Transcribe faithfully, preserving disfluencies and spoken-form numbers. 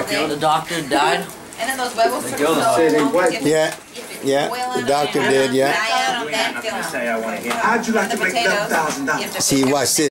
know the doctor died? And then those huevos They took go. so Say they long to what? get Yeah, the yeah, oil the in doctor it. did, yeah. Diet on We that have nothing to film. say, I want to hear. How'd you like The to make potatoes, eleven thousand you have dollars? to See, pick watch this.